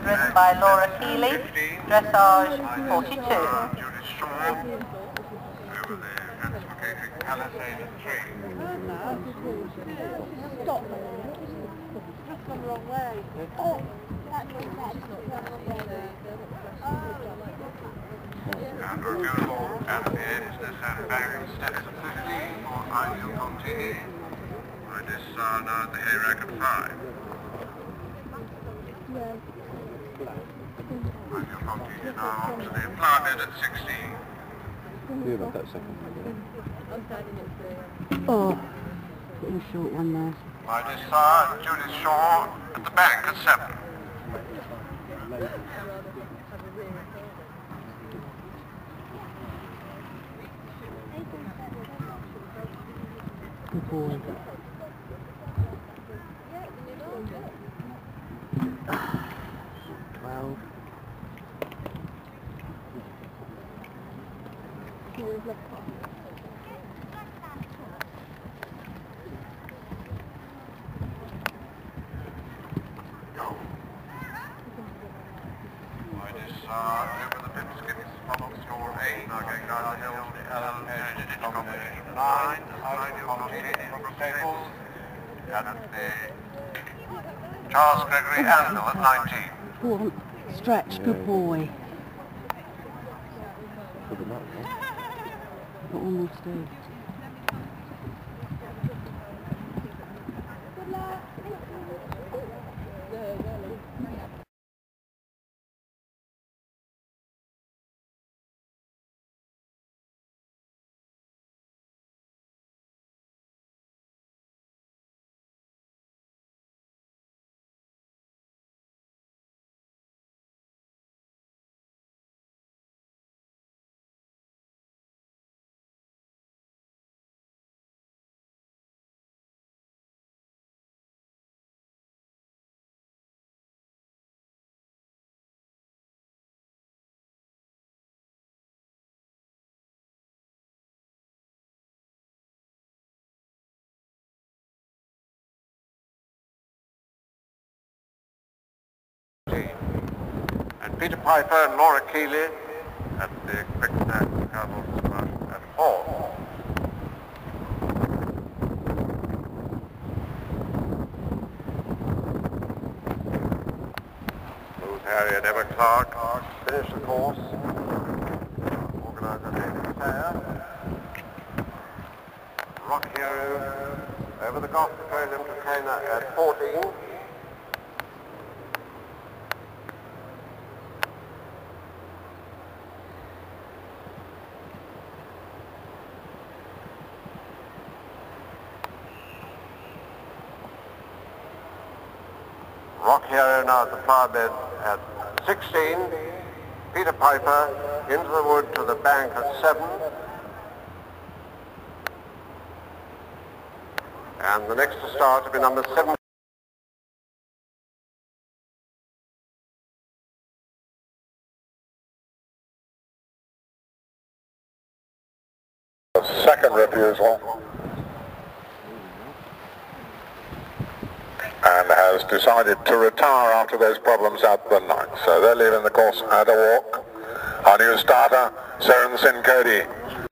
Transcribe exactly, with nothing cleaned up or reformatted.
ridden by Laura Keeley, dressage forty-two. Over the fence Palisade three. Stop. That's gone the wrong way. Oh, that's not And refusal at the edge necessary bearing steps of fifteen for ideal continue. I just saw now at the hay rack at five. Ideal continue now on to the flower bed at sixteen. You about that second. Oh, getting a short one there. I just saw Judith Shaw at the bank at seven. Good boy. Twelve. I just saw over the Pipskins from score eight. Now going down the hill to the Ellen Edge combination nine. Ideal continue from Staples. And at the Charles Gregory Anvil at nineteen. Go on, stretch, good boy. Got one more to do. And Peter Piper and Laura Keeley at the Quickstack Castle at four. Smooth Harry and Emma Clark finish the course. Organiser David Sayer. Rock Hero over the Gulf Petroleum to Cana at fourteen. Rock Hero now at the flower bed at sixteen. Peter Piper into the wood to the bank at seven. And the next to start will be number seven. Second refusal. And has decided to retire after those problems at the ninth. So they're leaving the course at a walk. Our new starter, Seren Sin Cody.